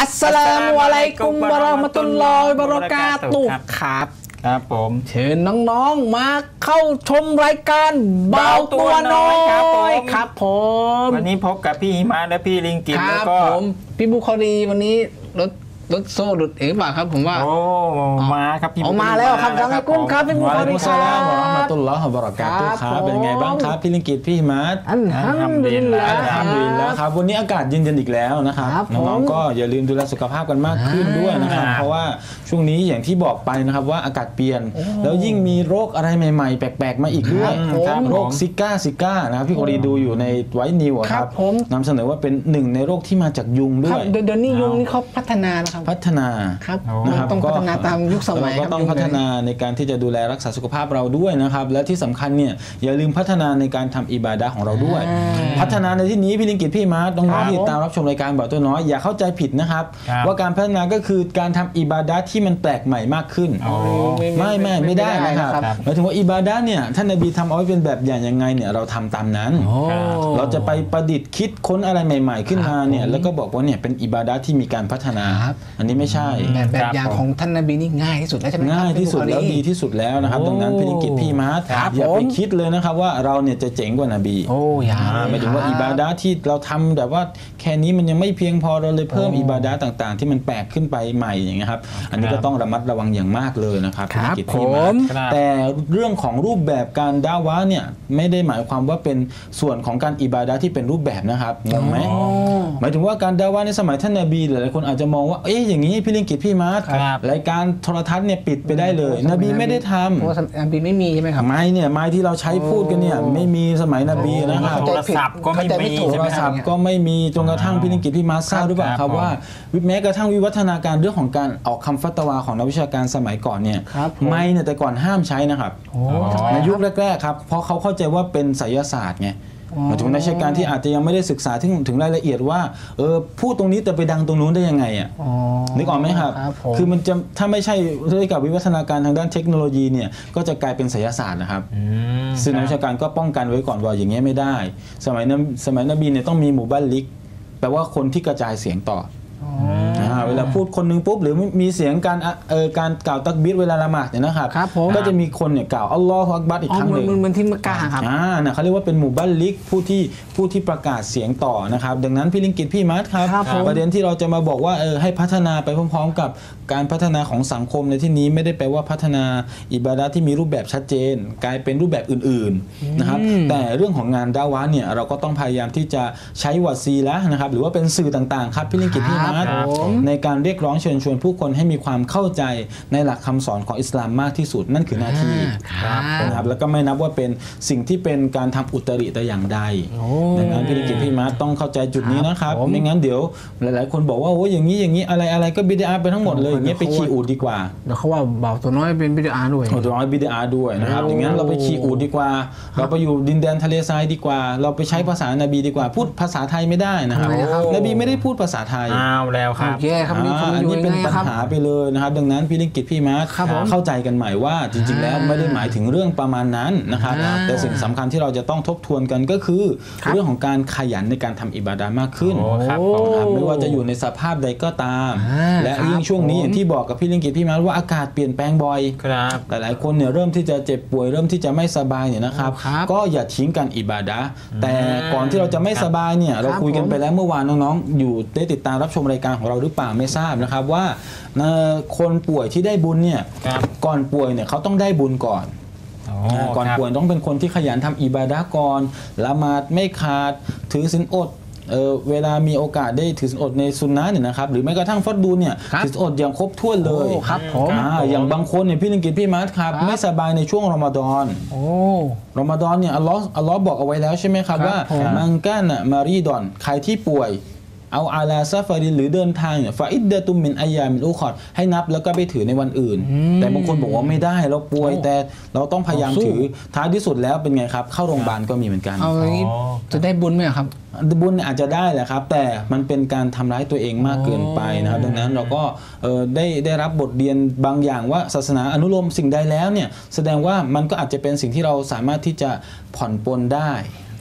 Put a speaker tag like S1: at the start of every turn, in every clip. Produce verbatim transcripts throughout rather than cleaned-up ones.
S1: อัสสลามุอะลัยกุมวะเราะมะตุลลอฮิวะบะเราะกาตุฮ์ครับ
S2: ครับผม
S1: เชิญน้องๆมาเข้าชมรายการเบาตัวน้อยครับผม
S2: วันนี้พบกับพี่หิมะและพี่ลิงกิตแล้วก็
S1: พี่บุคอรีวันนี้รถรถโซ่หลุดเอ๋ป่ะครับผมว่า
S2: โอ้มาครับพี่
S1: ออกมาแล้วครับจังกุ้งครับพี่บุคอรีครับ
S3: วะเราะห์มะตุลลอฮิวะบะเราะกาตุฮ์ครับเป็นไงบ้างครับพี่ลิงกิตพี่หิมะ
S1: อัลฮัมดุลิลลาห์
S3: อัลฮัมดุลิลลาห์ครับวันนี้อากาศเย็นๆอีกแล้วนะครับน้องๆก็อย่าลืมดูแลสุขภาพกันมากขึ้นด้วยนะครับเพราะว่าช่วงนี้อย่างที่บอกไปนะครับว่าอากาศเปลี่ยนแล้วยิ่งมีโรคอะไรใหม่ๆแปลกๆมาอีกด้วยโรคซิก้าซิก้านะครับพี่โครีดูอยู่ในไวท์นิวครับนำเสนอว่าเป็นหนึ่งในโรคที่มาจากยุงด้วย
S1: เดี๋ยวนี้ยุงนี่เขาพัฒนาแล้วครับ
S3: พัฒนา
S1: ครับนะครับต้องพัฒนาตามยุคสมัย
S3: ก็ต้องพัฒนาในการที่จะดูแลรักษาสุขภาพเราด้วยนะครับและที่สำคัญเนี่ยอย่าลืมพัฒนาในการทำอิบาดะห์ของเราด้วยพัฒนาในที่นี้พี่ลิงกิตพี่มาร์ตน้องๆที่ตามรับชมรายการเบาตัวน้อยอย่าเข้าใจผิดนะครับว่าการพัฒนาก็คือการทำอิบาดะห์ที่มันแปลกใหม่มากขึ้นไม่ไม่ไม่ได้นะครับหมายถึงว่าอิบาดะห์เนี่ยท่านนบีทำเอาไว้เป็นแบบอย่างยังไงเนี่ยเราทำตามนั้นเราจะไปประดิษฐ์คิดค้นอะไรใหม่ๆขึ้นมาเนี่ยแล้วก็บอกว่าเนี่ยเป็นอิบาดะห์ที่มีการพัฒนาอันนี้ไม่ใช่
S1: แบบอย่างของท่านนบีนี่ง่ายที่สุดแล้วใช่ไหม
S3: ง่ายที่สุดแล้วดีที่สุดแล้วนะครับดังนั้นพี่ลิงกิตพี่มาร์ตอย่าไปคิดเลยนะครับว่าเราเนี่ยจะเจ๋งกว่านบี
S1: โอ้ย
S3: หมายถึงว่าอิบาดะห์ที่เราทำแบบว่าแค่นี้มันยังไม่เพียงพอเราเลยเพิ่มอิบาดะห์ต่างๆที่มันแปลกขึ้นไปใหม่อย่างเงี้ยครับอันนี้ก็ต้องระมัดระวังอย่างมากเลยนะครับพี่ลิงกิตพี่มาร์ตแต่เรื่องของรูปแบบการดะอวะห์เนี่ยไม่ได้หมายความว่าเป็นส่วนของการอิบาดะห์ที่เป็นรูปแบบนะครับงงไหมหมายถึงว่าการดะอวะห์ในสมัยท่านนบีหลายๆคนอาจจะมองว่าเอ๊ะอย่างนี้พี่ลิงกิตพี่มาร์ตรายการโทรทัศน์เนี่ยปิดไปได้เลยนบีไม่ได้ทำ
S1: เพราะนบีไม่มีใช่ไหมครับ
S3: ไม้เนี่ยไม้ที่เราใช้พูดกันเนี่ยไม่มีสมัยนบีนะครับ
S2: โทรศัพท์ก็ไม่มี
S3: โทรศัพท์ก็ไม่มีจนกระทั่งพี่ลิงกิตพี่มาร์ตทราบหรือเปล่าครับว่าแม้กระทั่งวิวัฒนาการเรื่องของการออกคำฟัตวาของนักวิชาการสมัยก่อนเนี่ยไม้เนี่ยแต่ก่อนห้ามใช้นะครับในยุคแรกๆครับเพราะเขาเข้าใจว่าเป็นไสยศาสตร์ไงหมายถึงนักวิชาการที่อาจจะยังไม่ได้ศึกษาถึงถึงรายละเอียดว่าเออพูดตรงนี้แต่ไปดังตรงนู้นได้ยังไงอ่ะนึกออกไหมครับคือมันจะถ้าไม่ใช่ด้วยกับวิวัฒนาการทางด้านเทคโนโลยีเนี่ยก็จะกลายเป็นไสยศาสตร์นะครับซึ่งนักวิชาการก็ป้องกันไว้ก่อนว่าอย่างเงี้ยไม่ได้สมัยนั้นสมัยนบีเนี่ยต้องมีหมู่บ้านลิกแปลว่าคนที่กระจายเสียงต่อเวลาพูดคนนึงปุ๊บหรือมีเสียงการเออการกล่าวตักบีรเวลาละหมาดเนี่ยนะครับก็จะมีคนเนี่ยกล่าวอัลลอฮฺอักบัรอีกครั้งหนึ่ง
S1: เหมือนที่มักกะครับ
S3: อ่านะเขาเรียกว่าเป็นหมู่บ้านลิกผู้ที่ผู้ที่ประกาศเสียงต่อนะครับดังนั้นพี่ลิงกิตพี่มาร์ตครับประเด็นที่เราจะมาบอกว่าเออให้พัฒนาไปพร้อมๆกับการพัฒนาของสังคมในที่นี้ไม่ได้แปลว่าพัฒนาอิบาดะห์ที่มีรูปแบบชัดเจนกลายเป็นรูปแบบอื่นๆนะครับแต่เรื่องของงานดะอวะห์เนี่ยเราก็ต้องพยายามที่จะใช้วาซีละห์นะครับหรือว่าเป็นสื่อต่างๆครับพี่ลิงกิตพี่มาร์ตในการเรียกร้องเชิญชวนผู้คนให้มีความเข้าใจในหลักคำสอนของอิสลามมากที่สุดนั่นคือหน้าที่นะครับแล้วก็ไม่นับว่าเป็นสิ่งที่เป็นการทำอุตริแต่อย่างใดดังนั้นพี่ลิงกิตพี่มาร์ตต้องเข้าใจจุดนี้นะครับไม่งั้นเดี๋ยวหลายๆคนบอกว่าโอ้ยอย่างนี้อย่างนี้อะไรอะไรก็บิดาไปทั้งหมดเลยอย่างเงี้ยไปขี่อูฐดีกว่า
S1: เดี๋ยวเขาว่าเบาตัวน้อยเป็นบิดาด้วย
S3: ตัวน้อยบิดาด้วยนะครับอย่างงั้นเราไปขี่อูฐดีกว่าเราไปอยู่ดินแดนทะเลทรายดีกว่าเราไปใช้ภาษานบีดีกว่าพูดภาษาไทยไม่ได้นะครับนบีไม่ได้พูดภาษาไทย
S2: อ้าวแล้วครับ
S1: แย่ครับ
S3: อันนี้เป็นปัญหาไปเลยนะครับดังนั้นพี่ลิงกิตพี่มาร์ตเข้าใจกันใหม่ว่าจริงๆแล้วไม่ได้หมายถึงเรื่องประมาณนั้นนะครับแต่สิ่งสำคัญที่เราจะต้องทบทวนกันก็คือเรื่องของการขยันในการทำอิบาดะห์มากขึ้นไม่ว่าจะอยู่ในสภาพใดก็ตามและยิ่งช่วงนี้อย่างที่บอกกับพี่ลิงกิตพี่มาร์ตว่าอากาศเปลี่ยนแปลงบ่อยแต่หลายคนเนี่ยเริ่มที่จะเจ็บป่วยเริ่มที่จะไม่สบายเนี่ยนะครับก็อย่าทิ้งกันอิบาดะห์แต่ก่อนที่เราจะไม่สบายเนี่ยเราคุยกันไปแล้วเมื่อวานน้องๆอยู่ได้ติดตามรับชมรายการของเราหรือเปล่าไม่ทราบนะครับว่าคนป่วยที่ได้บุญเนี่ยก่อนป่วยเนี่ยเขาต้องได้บุญก่อนก่อนป่วยต้องเป็นคนที่ขยันทำอิบาดะห์ก่อนละหมาดไม่ขาดถือศีลอดเออเวลามีโอกาสได้ถือศีลอดในซุนนะห์เนี่ยนะครับหรือแม้กระทั่งฟัรดูเนี่ยถือศีลอดอย่างครบถ้วนเลย
S1: ครับผม
S3: อย่างบางคนเนี่ยพี่ลิงกิตพี่มาร์ตครับไม่สบายในช่วงรอมฎอนรอมฎอนเนี่ยอัลลอฮ์อัลลอฮ์บอกเอาไว้แล้วใช่ไหมครับว่ามังกานะมารีดอนใครที่ป่วยเอาอาลาซาฟารินหรือเดินทางเนี่ยฟาอิดดะตุมมินอัยยามินอุคอรให้นับแล้วก็ไปถือในวันอื่นแต่บางคนบอกว่าไม่ได้เราป่วยแต่เราต้องพยายามถือท้ายที่สุดแล้วเป็นไงครับเข้าโรงพยาบาลก็มีเหมือนกัน
S1: เอาอย่างนี้จะได้บุญไหมครับ
S3: บุญอาจจะได้แหละครับแต่มันเป็นการทำร้ายตัวเองมากเกินไปนะครับดังนั้นเราก็ได้ได้รับบทเรียนบางอย่างว่าศาสนาอนุโลมสิ่งใดแล้วเนี่ยแสดงว่ามันก็อาจจะเป็นสิ่งที่เราสามารถที่จะผ่อนปลนได้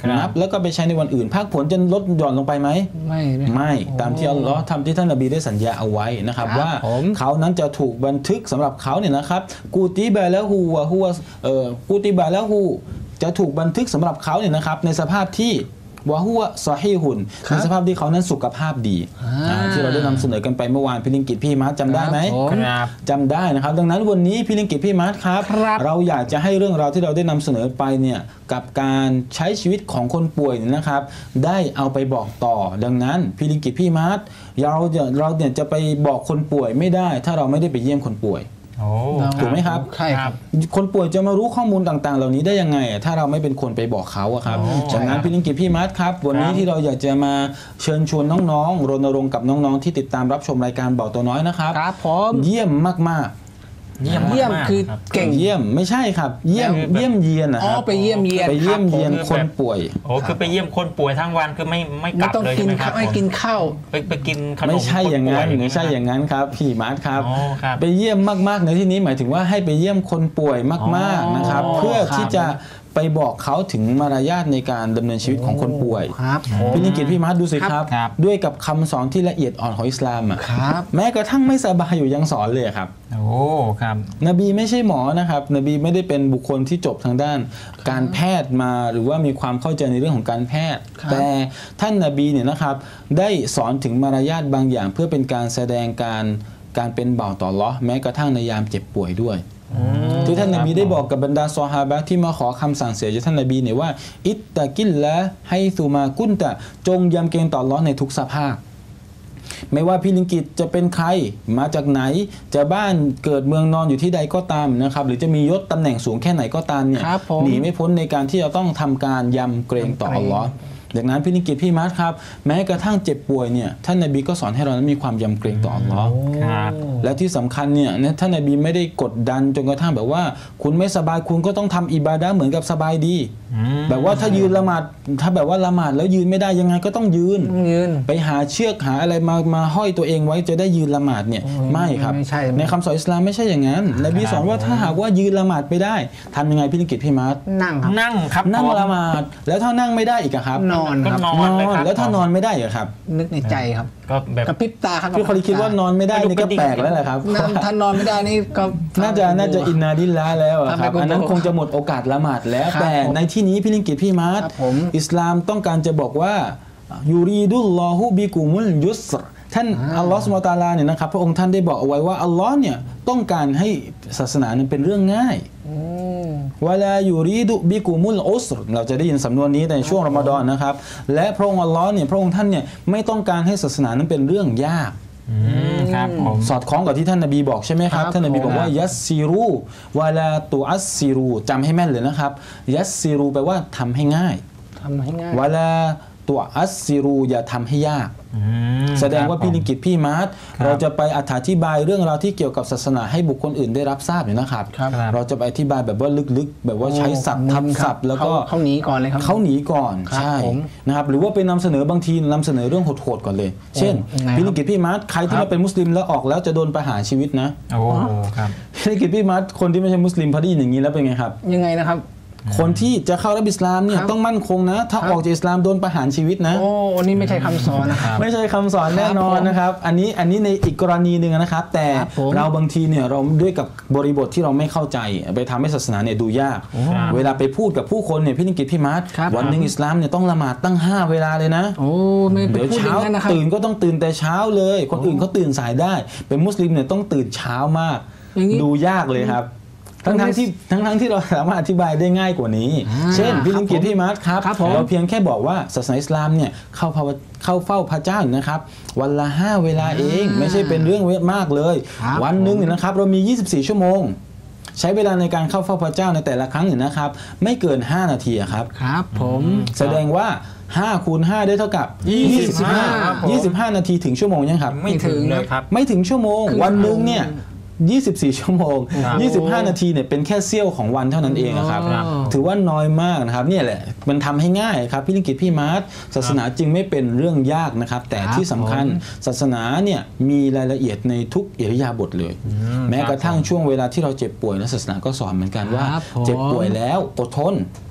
S3: นับแล้วก็ไปใช้ในวันอื่นภาคผลจะลดหย่อนลงไปไหม
S1: ไม่
S3: ไม่ตามที่อัลลอฮ์ทำที่ท่านนบีได้สัญญาเอาไว้นะครับว่าเขานั้นจะถูกบันทึกสำหรับเขาเนี่ยนะครับกูติบะละฮูวะฮูวะเอ่อกูติบะละฮูจะถูกบันทึกสำหรับเขาเนี่ยนะครับในสภาพที่วะฮูวะซอฮีฮุนในสภาพที่เขานั้นสุขภาพดีที่เราได้นำเสนอกันไปเมื่อวานพี่ลิงกิตพี่มาร์ทจำได้ไหมจำได้นะครับดังนั้นวันนี้พี่ลิงกิตพี่มาร์ทครับเราอยากจะให้เรื่องราวที่เราได้นำเสนอไปเนี่ยกับการใช้ชีวิตของคนป่วยนะครับได้เอาไปบอกต่อดังนั้นพี่ลิงกิตพี่มาร์ทเราเราเนี่ยจะไปบอกคนป่วยไม่ได้ถ้าเราไม่ได้ไปเยี่ยมคนป่วยถูกไหมครับ
S1: ใช่ครับ
S3: คนป่วยจะมารู้ข้อมูลต่างๆเหล่านี้ได้ยังไงถ้าเราไม่เป็นคนไปบอกเขาครับดังนั้นพี่ลิงกิตพี่มาร์ทครับวันนี้ที่เราอยากจะมาเชิญชวนน้องๆรณรงค์กับน้องๆที่ติดตามรับชมรายการเบาตัวน้อยนะครับ
S1: ครับผม
S3: เยี่ยมมากๆ
S2: เยี่ยม
S1: เยี่ยมคือเก่ง
S3: เยี่ยมไม่ใช่ครับเยี่ยมเยี่ยมเยียนนะครับ
S1: ไปเยี่ยมเยียน
S3: ไปเยี่ยมเยียนคนป่วย
S2: โอ้คือไปเยี่ยมคนป่วยทั้งวันคือไม่ไม่กลับเลยใช่ไหมครับ
S1: ไม่กินข้าว
S2: ไปไปกินขนม
S3: ไม่ใช่อย่างนั้นไม่ใช่อย่างนั้นครับพี่มาร์ทครับไปเยี่ยมมากๆในที่นี้หมายถึงว่าให้ไปเยี่ยมคนป่วยมากๆนะครับเพื่อที่จะไปบอกเขาถึงมารยาทในการดำเนินชีวิตของคนป่วยพี่นิกิตพี่มาร์ทดูสิครับด้วยกับคำสอนที่ละเอียดอ่อนของอิสลามอ่ะแม้กระทั่งไม่สบายอยู่ยังสอนเลยครับ
S2: โอ้ครับ
S3: นบีไม่ใช่หมอนะครับนบีไม่ได้เป็นบุคคลที่จบทางด้านการแพทย์มาหรือว่ามีความเข้าใจในเรื่องของการแพทย์แต่ท่านนบีเนี่ยนะครับได้สอนถึงมารยาทบางอย่างเพื่อเป็นการแสดงการการเป็นบ่าวต่ออัลเลาะห์แม้กระทั่งในยามเจ็บป่วยด้วยที่ท่านนบีได้บอกกับบรรดาซอฮาบะห์ที่มาขอคำสั่งเสียจากท่านนบีเนี่ยว่าอิตตะกิลละให้ซูมากุนตะจงยำเกรงต่ออัลเลาะห์ในทุกสภาพไม่ว่าพี่ลิงกิตจะเป็นใครมาจากไหนจะบ้านเกิดเมืองนอนอยู่ที่ใดก็ตามนะครับหรือจะมียศตำแหน่งสูงแค่ไหนก็ตามเนี่ยหนีไม่พ้นในการที่จะต้องทำการยำเกรงต่ออัลเลาะห์ดังนั้นพี่นิกิตพี่มาร์ทครับแม้กระทั่งเจ็บป่วยเนี่ยท่านนบีก็สอนให้เรานั้นมีความยำเกรงต่ออัลเลาะห์และที่สำคัญเนี่ยท่านนบีไม่ได้กดดันจนกระทั่งแบบว่าคุณไม่สบายคุณก็ต้องทำอิบาดะห์เหมือนกับสบายดีแบบว่าถ้ายืนละหมาดถ้าแบบว่าละหมาดแล้วยืนไม่ได้ยังไงก็ต้องยืนไปหาเชือกหาอะไรมามาห้อยตัวเองไว้จะได้ยืนละหมาดเนี่ยไม่ครับในคำสอนอิสลามไม่ใช่อย่างนั้นนบีสอนว่าถ้าหากว่ายืนละหมาดไปได้ทำยังไงพี่นิกิตพี่มาร์ท
S1: นั่ง
S2: นั่งครับ
S3: นั่งละหมาดแล้วถ้านั่งไม่ได้อีกครับ
S1: นอนครับ
S2: นอน
S3: แล้วถ้านอนไม่ได้เหรอครับ
S1: นึกในใจครับ
S2: ก็แบบ
S1: กระพริบตาครับ
S3: พี่คนคิดว่านอนไม่ได้นี่ก็แปลกแล้วแหละครับ
S1: ถ้านอนไม่ได้นี่ก็
S3: น่าจะน่าจะอินนาดิลละแล้วครับอันนั้นคงจะหมดโอกาสละหมาดแล้วแต่ในที่นี้พี่ลิงกิตพี่มาร์ทอิสลามต้องการจะบอกว่ายูรีดุลลอฮุบิกุมุลยุสรท่านอัลลอฮฺซุบฮานะฮูวะตะอาลาเนี่ยนะครับพระองค์ท่านได้บอกเอาไว้ว่าอัลลอฮ์เนี่ยต้องการให้ศาสนานั้นเป็นเรื่องง่ายวะลายูรีดุบิกุมุลอุสรเราจะได้ยินสำนวนนี้ในช่วงรอมฎอนนะครับและพระองค์อัลลอฮ์เนี่ยพระองค์ท่านเนี่ยไม่ต้องการให้ศาสนานั้นเป็นเรื่องยาก
S2: ครับ
S3: สอดคล้องกับที่ท่านนบีบอกใช่ไหมครับท่านนบีบอกว่ายัสซิรูวะลาตุอัสซิรูจำให้แม่นเลยนะครับยัสซิรูแปลว่าทำให้ง่าย
S1: ทำให้ง่ายว
S3: ะลาตุอัสซิรูอย่าทำให้ยากแสดงว่าพี่ลิงกิตพี่มาร์ทเราจะไปอธิบายเรื่องราวที่เกี่ยวกับศาสนาให้บุคคลอื่นได้รับทราบอยู่นะครับเราจะไปอธิบายแบบว่าลึกๆแบบว่าใช้ศัพท์ทับศัพท์แล้วก็
S1: เขาหนีก่อนเลยครับ
S3: เขาหนีก่อนใช่นะครับหรือว่าไปนำเสนอบางทีนำเสนอเรื่องโหดๆก่อนเลยเช่นพี่ลิงกิตพี่มาร์ทใครที่มาเป็นมุสลิมแล้วออกแล้วจะโดนประหารชีวิตนะ
S2: โอ้ครับ
S3: พี่ลิงกิตพี่มาร์ทคนที่ไม่ใช่มุสลิมพอได้ยินอย่างนี้แล้วเป็นไงครับ
S1: ยังไงนะครับ
S3: คนที่จะเข้ารับอิสลามเนี่ยต้องมั่นคงนะถ้าออกจากอิสลามโดนประหารชีวิตนะ
S1: โอ้อันนี้ไม่ใช่คำสอนนะครับ
S3: ไม่ใช่คำสอนแน่นอนนะครับอันนี้อันนี้ในอีกกรณีหนึ่งนะครับแต่เราบางทีเนี่ยเราด้วยกับบริบทที่เราไม่เข้าใจไปทำให้ศาสนาเนี่ยดูยากเวลาไปพูดกับผู้คนเนี่ยพี่นิกิตพี่มาร์ทวันหนึ่งอิสลามเนี่ยต้องละหมาดตั้งห้าเวลาเลยนะ
S1: โอ้ไม่
S3: เดี๋ยวเช้าตื่นก็ต้องตื่นแต่เช้าเลยคนอื่นเขาตื่นสายได้เป็นมุสลิมเนี่ยต้องตื่นเช้ามากดูยากเลยครับทั้งทั้งที่ทั้งทั้งที่เราสามารถอธิบายได้ง่ายกว่านี้เช่นพี่ลิงกิตพี่มาร์ทครับเราเพียงแค่บอกว่าศาสนาอิสลามเนี่ยเข้าเข้าเฝ้าพระเจ้านะครับวันละห้าเวลาเองไม่ใช่เป็นเรื่องเวทมากเลยวันหนึ่งเนี่ยนะครับเรามียี่สิบสี่ชั่วโมงใช้เวลาในการเข้าเฝ้าพระเจ้าในแต่ละครั้งเนี่ยนะครับไม่เกินห้านาทีครับ
S1: ครับผม
S3: แสดงว่าห้าคูณห้าได้เท่ากับยี่สิบห้า ยี่สิบห้านาทีถึงชั่วโมงยังครับ
S2: ไม่ถึงเลยครับ
S3: ไม่ถึงชั่วโมงวันนึงเนี่ยยี่สิบสี่ชั่วโมงยี่สิบห้านาทีเนี่ยเป็นแค่เสี้ยวของวันเท่านั้นเองครับถือว่าน้อยมากนะครับเนี่ยแหละมันทำให้ง่ายครับพี่ลิงกิตพี่มาร์ทศาสนาจึงไม่เป็นเรื่องยากนะครับแต่ที่สำคัญศาสนาเนี่ยมีรายละเอียดในทุกอิริยาบถเลยแม้กระทั่งช่วงเวลาที่เราเจ็บป่วยนะศาสนาก็สอนเหมือนกันว่าเจ็บป่วยแล้วอดทน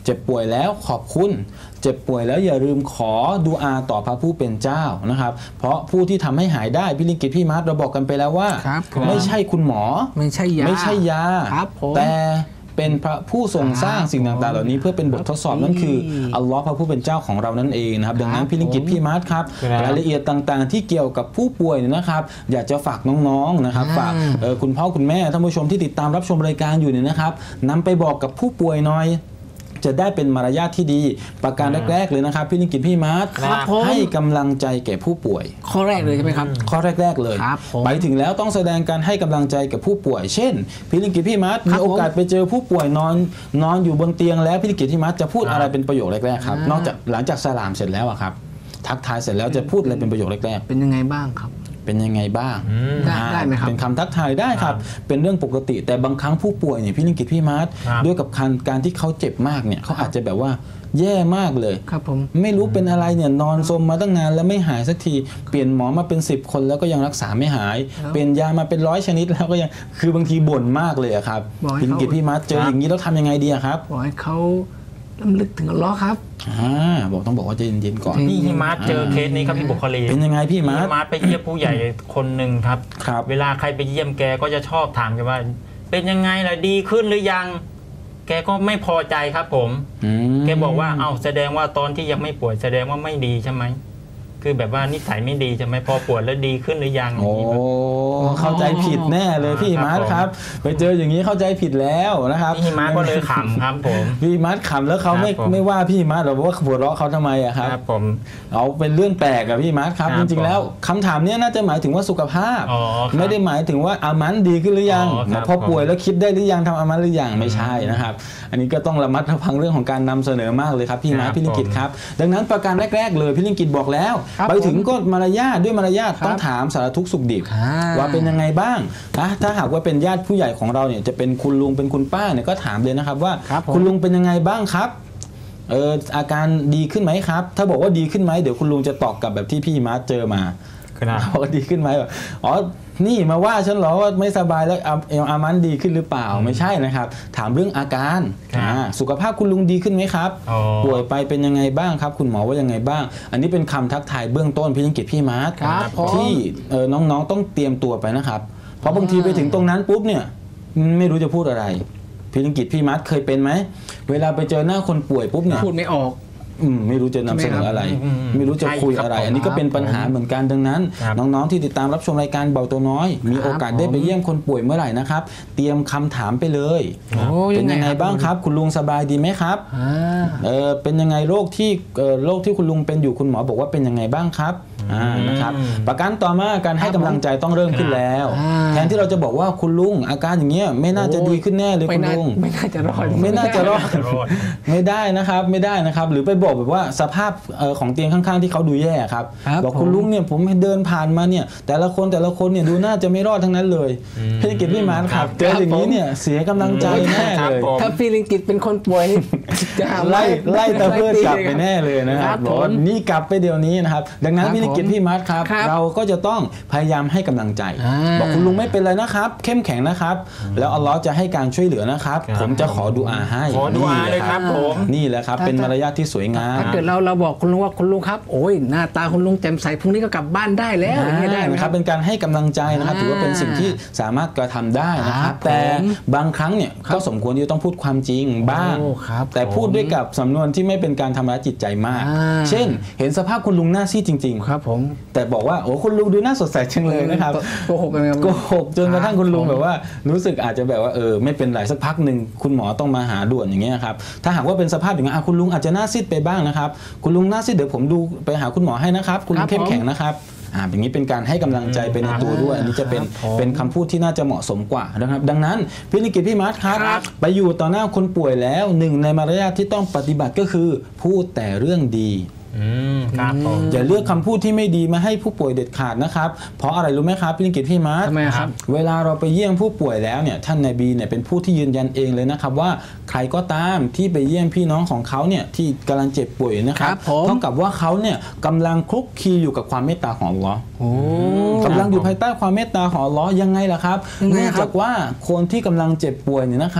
S3: เจ็บป่วยแล้วขอบคุณเจ็บป่วยแล้วอย่าลืมขอดุอาต่อพระผู้เป็นเจ้านะครับเพราะผู้ที่ทำให้หายได้พี่ลิงกิตพี่มาร์ทเราบอกกันไปแล้วว่าไม่ใช่คุณหมอ
S1: ไม่ใช่ยา
S3: ไม่ใช่ยาแต่เป็นพระผู้ทรงสร้างสิ่งต่างๆเหล่านี้เพื่อเป็นบททดสอบนั่นคืออัลลอฮ์พระผู้เป็นเจ้าของเรานั่นเองนะครับดังนั้นพี่ลิงกิตพี่มาร์ทครับรายละเอียดต่างๆที่เกี่ยวกับผู้ป่วยนะครับอยากจะฝากน้องๆนะครับฝากคุณพ่อคุณแม่ท่านผู้ชมที่ติดตามรับชมรายการอยู่เนี่ยนะครับนำไปบอกกับผู้ป่วยหน่อยจะได้เป็นมารยาทที่ดีประการแรกๆเลยนะครับพี่ลิงกิตพี่มาร์ทให้กำลังใจแก่ผู้ป่วย
S1: ข้อแรกเลยใช่ไหมครับ
S3: ข้อแรกๆเลยไปถึงแล้วต้องแสดงการให้กำลังใจกับผู้ป่วยเช่นพี่ลิงกิตพี่มาร์ทมีโอกาสไปเจอผู้ป่วยนอนนอนอยู่บนเตียงแล้วพี่ลิงกิตพี่มาร์ทจะพูดอะไรเป็นประโยคแรกๆครับนอกจากหลังจากสลามเสร็จแล้วอะครับทักทายเสร็จแล้วจะพูดอะไรเป็นประโยคแรกๆ
S1: เป็นยังไงบ้างครับ
S3: เป็นยังไงบ้าง
S1: ได้ไหมครับ
S3: เป็นคำทักทายได้ครับเป็นเรื่องปกติแต่บางครั้งผู้ป่วยเนี่ยพี่ลิงกิตพี่มาร์ทด้วยกับการที่เขาเจ็บมากเนี่ยเขาอาจจะแบบว่าแย่มากเลย
S1: ครับผม
S3: ไม่รู้เป็นอะไรเนี่ยนอนซมมาตั้งนานแล้วไม่หายสักทีเปลี่ยนหมอมาเป็นสิบคนแล้วก็ยังรักษาไม่หายเปลี่ยนยามาเป็นร้อยชนิดแล้วก็ยังคือบางทีบ่นมากเลยครับพี่ลิงกิตพี่มาร์ทเจออย่างนี้แล้วทำยังไงดีครับ
S1: บอกให้เขาลำลึกถึงอัลเลาะห์ครับ
S3: อ่าบอกต้องบอกว่าใจเย็นๆก่อน
S2: พี่ฮิมาร์ทเจอเคสนี้ครับพี่บุคลี
S3: เป็นยังไงพี่มาร์ท
S2: พี่มาร์ทไปเยี่ยมผู้ใหญ่คนหนึ่งครับเวลาใครไปเยี่ยมแกก็จะชอบถามกันว่าเป็นยังไงล่ะดีขึ้นหรือยังแกก็ไม่พอใจครับผมแกบอกว่าเอ้าแสดงว่าตอนที่ยังไม่ป่วยแสดงว่าไม่ดีใช่ไหมคือแบบว่านิสัยไม่ดีใช่ไหมพอป่วยแล้วดีขึ้นหรือยัง
S3: โอ้เข้าใจผิดแน่เลยพี่มาร์ทครับไปเจออย่างนี้เข้าใจผิดแล้วนะครับ
S2: พี่มาร์ทก็เลยขำครับผม
S3: พี่มาร์ทขำแล้วเขาไม่ไม่ว่าพี่มาร์ทหรอกว่าหัวเราะเขาทำไมอะครับ
S2: ผม
S3: เอาเป็นเรื่องแปลกกับพี่มาร์ทครับจริงๆแล้วคำถามนี้น่าจะหมายถึงว่าสุขภาพไม่ได้หมายถึงว่าอามันดีขึ้นหรือยังพอป่วยแล้วคิดได้หรือยังทำอามันหรือยังไม่ใช่นะครับอันนี้ก็ต้องระมัดระวังเรื่องของการนำเสนอมากเลยครับพี่มาร์ทพี่ลิงกิตครับดังนั้นประการแรกๆเลยพี่ลิงกิตบอกแล้วไปถึงก็มารยาทด้วยมารยาทต้องถามสารทุกข์สุขดิบว่าเป็นยังไงบ้างนะถ้าหากว่าเป็นญาติผู้ใหญ่ของเราเนี่ยจะเป็นคุณลุงเป็นคุณป้าเนี่ยก็ถามเลยนะครับว่าคุณลุงเป็นยังไงบ้างครับเอออาการดีขึ้นไหมครับถ้าบอกว่าดีขึ้นไหมเดี๋ยวคุณลุงจะตอบกลับแบบที่พี่มาร์ทเจอมาบอกว่าดีขึ้นไหมอ๋อนี่มาว่าฉันเหรอว่าไม่สบายแล้วเอลอามันดีขึ้นหรือเปล่าไม่ใช่นะครับถามเรื่องอาการสุขภาพคุณลุงดีขึ้นไหมครับป่วยไปเป็นยังไงบ้างครับคุณหมอว่ายังไงบ้างอันนี้เป็นคำทักทายเบื้องต้นพี่ลิงกิตพี่มาร์ทที่น้องๆต้องเตรียมตัวไปนะครับเพราะบางทีไปถึงตรงนั้นปุ๊บเนี่ยไม่รู้จะพูดอะไรพี่ลิงกิตพี่มาร์ทเคยเป็นไหมเวลาไปเจอหน้าคนป่วยปุ๊บเนี่ย
S1: พูดไม่ออก
S3: ไม่รู้จะนำเสนออะไรไม่รู้จะคุยอะไรอันนี้ก็เป็นปัญหาเหมือนกันดังนั้นน้องๆที่ติดตามรับชมรายการเบาตัวน้อยมีโอกาสได้ไปเยี่ยมคนป่วยเมื่อไหร่นะครับเตรียมคำถามไปเลยเป็นยังไงบ้างครับคุณลุงสบายดีไหมครับเออเป็นยังไงโรคที่โรคที่คุณลุงเป็นอยู่คุณหมอบอกว่าเป็นยังไงบ้างครับนะครับประการต่อมาการให้กำลังใจต้องเริ่มขึ้นแล้วแทนที่เราจะบอกว่าคุณลุงอาการอย่างเงี้ยไม่น่าจะดีขึ้นแน่เลยคุณลุง
S1: ไม่น่าจะรอด
S3: ไม่น่าจะรอดไม่ได้นะครับไม่ได้นะครับหรือไปบอกแบบว่าสภาพของเตียงข้างๆที่เขาดูแย่ครับบอกคุณลุงเนี่ยผมเดินผ่านมาเนี่ยแต่ละคนแต่ละคนเนี่ยดูน่าจะไม่รอดทั้งนั้นเลยพี่ลิงกิตพี่มาร์ทครับเจออย่างนี้เนี่ยเสียกำลังใจแน่เลย
S1: ถ้าพี่ลิงกิตเป็นคนป่วย
S3: จะไล่ไล่ตะเพิดกลับไปแน่เลยนะครับบอกนี่กลับไปเดี๋ยวนี้นะครับดังนั้นพี่ลิงกิตพี่มาร์ทครับเราก็จะต้องพยายามให้กำลังใจบอกคุณลุงไม่เป็นไรนะครับเข้มแข็งนะครับแล้วอัลเลาะห์จะให้การช่วยเหลือนะครับผมจะขอดุอาให้
S2: ขอดุอาเลยครับผม
S3: นี่แหละครับเป็นมารยาทที่สวยงาม
S1: ถ้าเกิดเราเราบอกคุณลุงว่าคุณลุงครับโอ้ยหน้าตาคุณลุงแจ่มใสพรุ่งนี้ก็กลับบ้านได้แล้วอย่างนี้ได้ไหม
S3: ครับเป็นการให้กำลังใจนะครับถือว่าเป็นสิ่งที่สามารถกระทำได้นะครับแต่บางครั้งเนี่ยก็สมควรที่จะต้องพูดความจริงบ้างแต่พูดด้วยกับสำนวนที่ไม่เป็นการทำร้ายจิตใจมากเช่นเห็นสภาพคุณลุงหน้าซีดจริงๆ
S1: ครับผม
S3: แต่บอกว่าโอ้คุณลุงดูน่าสดใสจังเลยนะครับ
S1: โกหกกัน
S3: โกหกจนกระทั่งคุณลุงแบบว่ารู้สึกอาจจะแบบว่าเออไม่เป็นไรสักพักหนึ่งคุณหมอต้องมาหาด่วนอย่างเงี้ยครับถ้าหากว่าเป็นสภาพอย่างนี้คุณลุงอาจจะหน้าซีดไปบ้างนะครับคุณลุงหน้าซีดเดี๋ยวผมดูไปหาคุณหมอให้นะครับคุณลุงเข้มแข็งนะครับอ่าอย่างนี้เป็นการให้กำลังใจไปในตัวด้วยอันนี้จะเป็นเป็นคำพูดที่น่าจะเหมาะสมกว่านะครับดังนั้นพี่ลิงกิตพี่มาร์ทครับไปอยู่ต่อหน้าคนป่วยแล้วหนึ่งในมารยาทที่ต้องปฏิบัติก็คือพูดแต่เรื่องดีอย่าเลือกคำพูดที่ไม่ดีมาให้ผู้ป่วยเด็ดขาดนะครับเพราะอะไรรู้ไหมครับพี่ลิงกิตพี่มาร์ท
S1: ทำไมครับ
S3: เวลาเราไปเยี่ยมผู้ป่วยแล้วเนี่ยท่านนบีเนี่ยเป็นผู้ที่ยืนยันเองเลยนะครับว่าใครก็ตามที่ไปเยี่ยมพี่น้องของเขาเนี่ยที่กำลังเจ็บป่วยนะครับเท่ากับว่าเขาเนี่ยกำลังคลุกคลีอยู่กับความเมตตาของอัลเลาะห์กำลังอยู่ภายใต้ความเมตตาของอัลเลาะห์ยังไงล่ะครับเนื่องจากว่าคนที่กำลังเจ็บป่วยเนี่ยนะครับ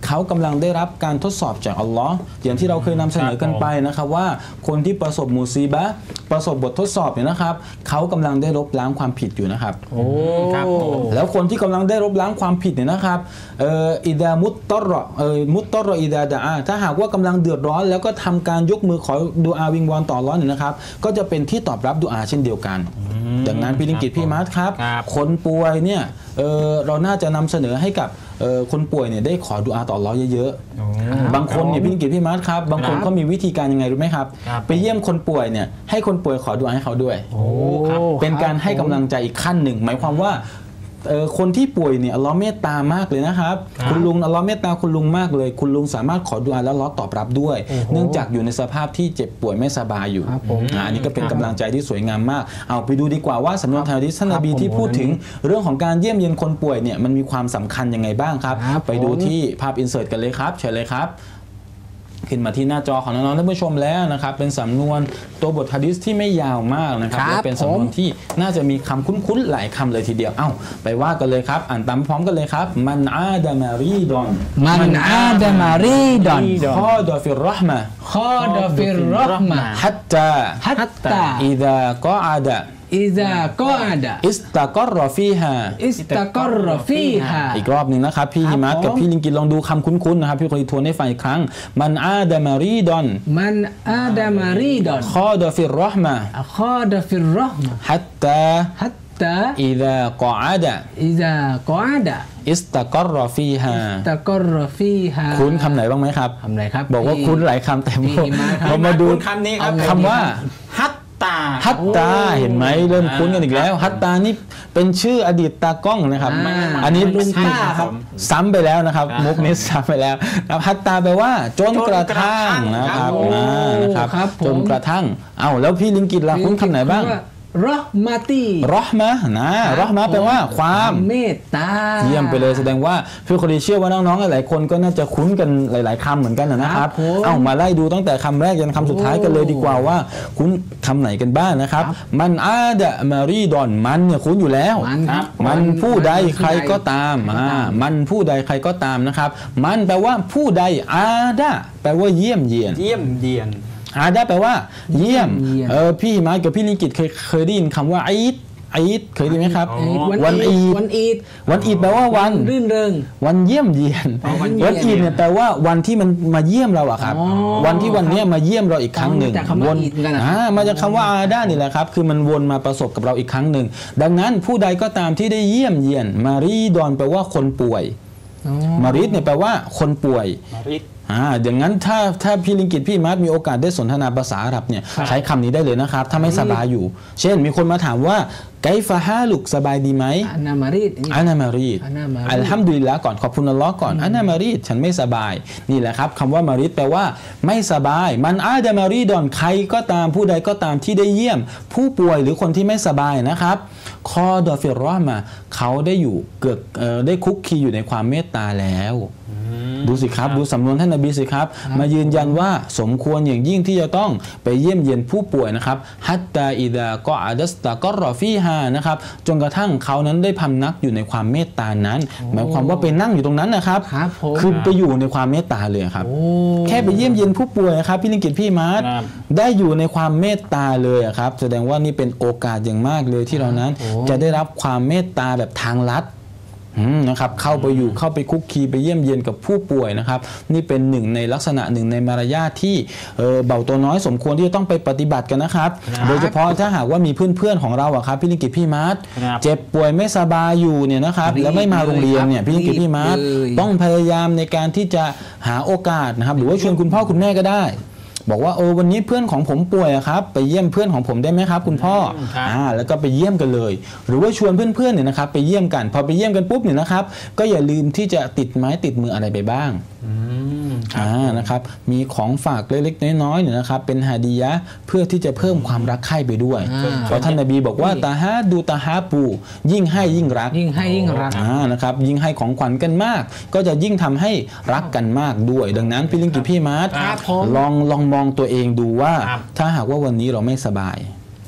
S3: เขากำลังได้รับการทดสอบจากอัลลอฮ์อย่างที่เราเคยนำเสนอกันไปนะครับว่าคนที่ประสบมุซีบะห์ประสบบททดสอบเนี่ยนะครับเขากำลังได้ลบล้างความผิดอยู่นะครับโอ้
S2: ครับ
S3: แล้วคนที่กำลังได้ลบล้างความผิดเนี่ยนะครับเอ่ออิดามุตตรอเอ่อมุตตรออิดาดะอาถ้าหากว่ากำลังเดือดร้อนแล้วก็ทำการยกมือขอดุอาวิงวอนต่ออัลเลาะห์เนี่ยนะครับก็จะเป็นที่ตอบรับดุอาเช่นเดียวกันดังนั้นพี่ลิงกิตพี่มาร์ทครับคนป่วยเนี่ยเออเราน่าจะนำเสนอให้กับคนป่วยเนี่ยได้ขอดุอาต่ออัลเลาะห์เยอะๆบางคนเนี่ยพี่ลิงกิตพี่มาร์ทครับบางคนเขามีวิธีการยังไงรู้ไหมครับไปเยี่ยมคนป่วยเนี่ยให้คนป่วยขอดุอาให้เขาด้วยเป็นการให้กำลังใจอีกขั้นหนึ่งหมายความว่าคนที่ป่วยเนี่ยอัลเลาะห์เมตตามากเลยนะครับคุณลุงอัลเลาะห์เมตตาคุณลุงมากเลยคุณลุงสามารถขอดุอาแล้วอัลเลาะห์ตอบรับด้วยเนื่องจากอยู่ในสภาพที่เจ็บป่วยไม่สบายอยู่อันนี้ก็เป็นกำลังใจที่สวยงามมากเอาไปดูดีกว่าว่าสำนวนฮะดีษท่านนบีที่พูดถึงเรื่องของการเยี่ยมเยียนคนป่วยเนี่ยมันมีความสำคัญยังไงบ้างครับไปดูที่ภาพอินเสิร์ตกันเลยครับเชิญเลยครับขึ้นมาที่หน้าจอของน้องๆท่านผู้ชมแล้วนะครับเป็นสำนวนตัวบทหะดีษที่ไม่ยาวมากนะครับและเป็นสำนวนที่น่าจะมีคำคุ้นๆหลายคำเลยทีเดียวเอ้าไปว่ากันเลยครับอ่านตามพร้อมกันเลยครับมันอาดามารีดอน
S1: มันอาดามารีดอน
S3: คอดอฟิรเราะห์มะ
S1: คอดอฟิรเราะห์มะ
S3: ฮัตตา
S1: ฮัตตา
S3: อิซากออาดะ
S1: อิซากออาดะ
S3: อิสตะกอรฟีฮา
S1: อิสตะกอรฟีฮา
S3: อีกรอบหนึ่งนะครับพี่ฮิมัตกับพี่ลิงกินลองดูคำคุ้นๆนะครับพี่คนทวนให้ฟังอีกครั้งมันอาดามารีดอน
S1: มันอาดามารีดอน
S3: คอดอฟิรเราะห์มะ
S1: คอดอฟิรเราะห์มะ
S3: ฮัตตา
S1: ฮัตตา
S3: อิซากออาดะ
S1: อิซากออาดะ
S3: อิสตะกอรฟีฮา
S1: อิสตะกอรฟีฮา
S3: คุ้นคำไหนบ้างไหมครับ
S1: คำไหนครับ
S3: บอกว่าคุ้นหลายคำแต่พอมาดู
S2: คำนี้ครับ
S3: คำว่า
S2: ฮัต
S3: ฮัตตาเห็นไหมเริ่มคุ้นกันอีกแล้วฮัตตานี่เป็นชื่ออดีตตากล้องนะครับอันนี้ซ้ำไปแล้วนะครับมุกนี้ซ้ำไปแล้วฮัตตาแปลว่าจนกระทั่งนะครับนะครับจนกระทั่งเอ้าแล้วพี่ลิงกิตล่ะคุ้นคำไหนบ้าง
S1: รอห์มาตี
S3: รอห์มะนะรอห์มะแปลว่าความ
S1: เมตตา
S3: เยี่ยมไปเลยแสดงว่าพี่คนดีเชื่อว่าน้องๆหลายๆคนก็น่าจะคุ้นกันหลายๆคำเหมือนกันนะครับเอามาไล่ดูตั้งแต่คำแรกจนคำสุดท้ายกันเลยดีกว่าว่าคุ้นคำไหนกันบ้างนะครับมันอาดะมารีดอนมันเนี่ยคุ้นอยู่แล้วมันผู้ใดใครก็ตามมันผู้ใดใครก็ตามนะครับมันแปลว่าผู้ใดอาดะแปลว่าเยี่ยมเยียน
S2: เยี่ยมเยียน
S3: อาดะแปลว่าเยี่ยมเออพี่มากับพี่ลิกิตเคยเคยได้ยินคำว่าอีดอีดเคยได้ไหมครับ
S1: วันอีดวันอีด
S3: วันอีดแปลว่าวัน
S1: รื่นเริง
S3: วันเยี่ยมเยียนวันอีดเนี่ยแปลว่าวันที่มันมาเยี่ยมเราอะครับวันที่วันนี้มาเยี่ยมเราอีกครั้งหนึ่ง
S1: วน
S3: อ่ามาจากคำว่าอาดะนี่แหละครับคือมันวนมาประสบกับเราอีกครั้งหนึ่งดังนั้นผู้ใดก็ตามที่ได้เยี่ยมเยียนมารีดอนแปลว่าคนป่วยมาริดเนี่ยแปลว่าคนป่วยอ่าอย่างนั้นถ้าถ้าพี่ลิงกิตพี่มาร์ทมีโอกาสได้สนทนาภาษาอาหรับเนี่ยใช้คำนี้ได้เลยนะครับถ้าไม่สบายอยู่เช่นมีคนมาถามว่าไกฟะฮาลุกสบายดีไหม
S1: อานามารีด
S3: อานามารีดอัลฮัมดุลิลละก่อนขอบคุณอัลลอฮ์ก่อนอานามารีดฉันไม่สบายนี่แหละครับคำว่ามารีดแปลว่าไม่สบายมันอาดามารีดอนใครก็ตามผู้ใดก็ตามที่ได้เยี่ยมผู้ป่วยหรือคนที่ไม่สบายนะครับคอดอฟิรเราะห์มาเขาได้อยู่เกิดได้คุกคีอยู่ในความเมตตาแล้วดูสิครับดูสำนวนท่านนบีสิครับมายืนยันว่าสมควรอย่างยิ่งที่จะต้องไปเยี่ยมเยียนผู้ป่วยนะครับฮัตตาอิดะกออาดัสตะกอรอฟีฮานะครับจนกระทั่งเขานั้นได้พำนักอยู่ในความเมตตานั้นหมายความว่าไปนั่งอยู่ตรงนั้นนะครับคือไปอยู่ในความเมตตาเลยครับแค่ไปเยี่ยมเยียนผู้ป่วยนะครับพี่ลิงกิตพี่มาร์ทได้อยู่ในความเมตตาเลยครับแสดงว่านี่เป็นโอกาสอย่างมากเลยที่เรานั้นจะได้รับความเมตตาแบบทางลัดนะครับเข้าไปอยู่เข้าไปคุกคีไปเยี่ยมเยียนกับผู้ป่วยนะครับนี่เป็นหนึ่งในลักษณะหนึ่งในมารยาทที่เบาตัวน้อยสมควรที่จะต้องไปปฏิบัติกันนะครับโดยเฉพาะถ้าหากว่ามีเพื่อนๆของเราอะครับพี่ลิงกิตพี่มาร์ทเจ็บป่วยไม่สบายอยู่เนี่ยนะครับแล้วไม่มาโรงเรียนเนี่ยพี่ลิงกิตพี่มาร์ทต้องพยายามในการที่จะหาโอกาสนะครับหรือว่าชวนคุณพ่อคุณแม่ก็ได้บอกว่าโอ้วันนี้เพื่อนของผมป่วยครับไปเยี่ยมเพื่อนของผมได้ไหมครับคุณพ่ออ่าแล้วก็ไปเยี่ยมกันเลยหรือว่าชวนเพื่อนๆเนี่ยนะครับไปเยี่ยมกันพอไปเยี่ยมกันปุ๊บเนี่ยนะครับก็อย่าลืมที่จะติดไม้ติดมืออะไรไปบ้างอ่านะครับมีของฝากเล็กๆน้อยๆเนี่ยนะครับเป็นฮาดียะเพื่อที่จะเพิ่มความรักใคร่ไปด้วยเพราะท่านนบีบอกว่าตาฮาดูตาฮาปูยิ่งให้ยิ่งรัก
S1: ยิ่งให้ยิ่งรัก
S3: อ่านะครับยิ่งให้ของขวัญกันมากก็จะยิ่งทำให้รักกันมากด้วยดังนั้นพี่ลิงกิพี่มาร์ทลองลองมองตัวเองดูว่าถ้าหากว่าวันนี้เราไม่สบาย